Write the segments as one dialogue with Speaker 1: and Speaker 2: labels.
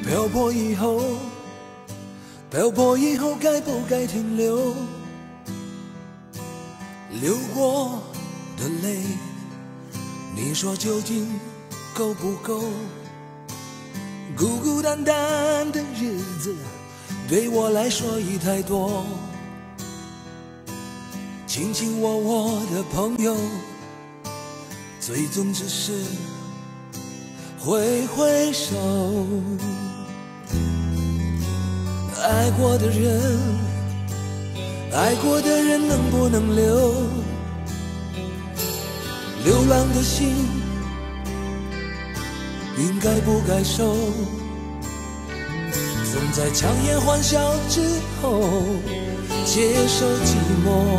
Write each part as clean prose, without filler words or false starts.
Speaker 1: 漂泊以后，漂泊以后该不该停留？流过的泪，你说究竟够不够？孤孤单单的日子对我来说已太多，卿卿我我的朋友，最终只是挥挥手。爱过的人，爱过的人能不能留？流浪的心应该不该收？总在强颜欢笑之后接受寂寞，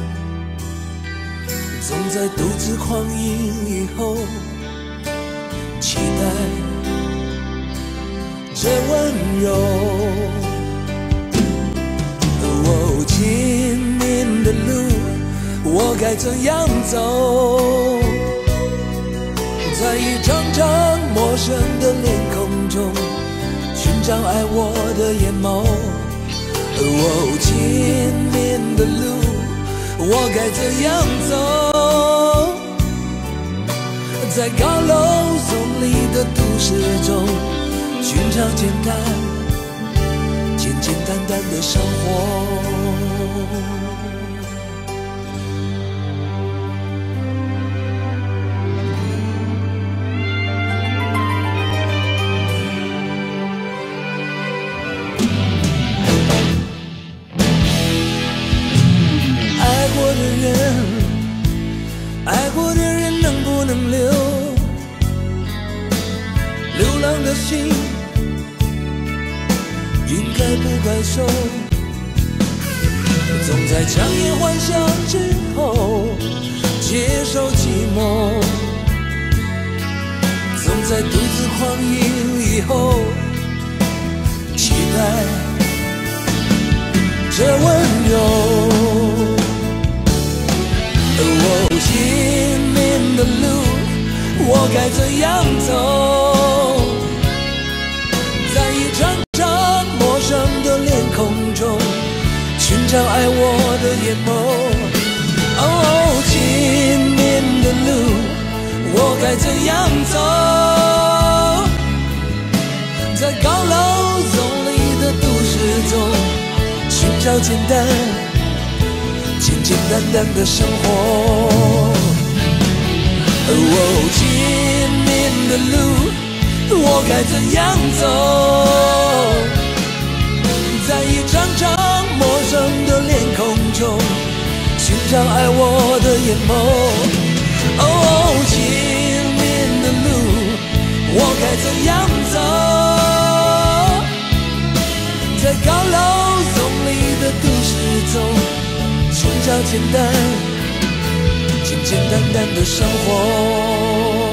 Speaker 1: 总在独自狂饮以后期待这温柔。哦，今年的路我该怎样走？在一张张陌生的脸孔中寻找爱我的眼眸。哦，今年的路我该怎样走？在高楼耸立的都市中寻找简单简简单单的生活。爱过的人能不能留？流浪的心应该不该收？总在强颜欢笑之后接受寂寞，总在独自狂饮以后期待这温柔。哦，今年的路我该怎样走？在一张张陌生的脸孔中寻找爱我的眼眸。哦，今年的路我该怎样走？在高楼耸立的都市中寻找简单简简单单的生活。哦，今年的路我该怎样走？在一张张陌生的脸孔中寻找爱我的眼眸。哦，今年的路我该怎样走？在高楼耸立的都市中寻找简单简简单单的生活。